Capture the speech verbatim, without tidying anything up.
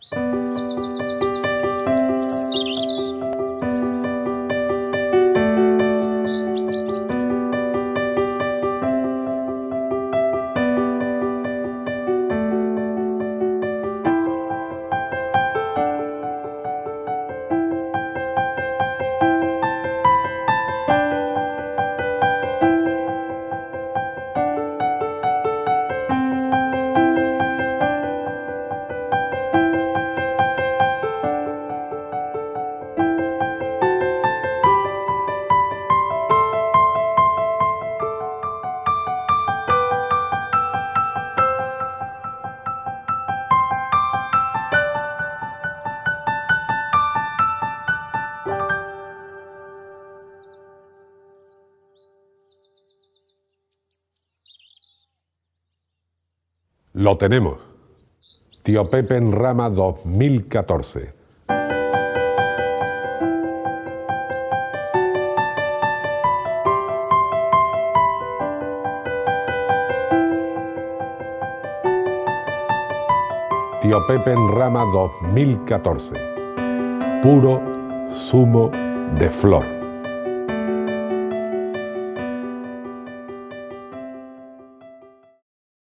Lo tenemos. Tío Pepe en Rama dos mil catorce. Tío Pepe en Rama dos mil catorce. Puro zumo de flor.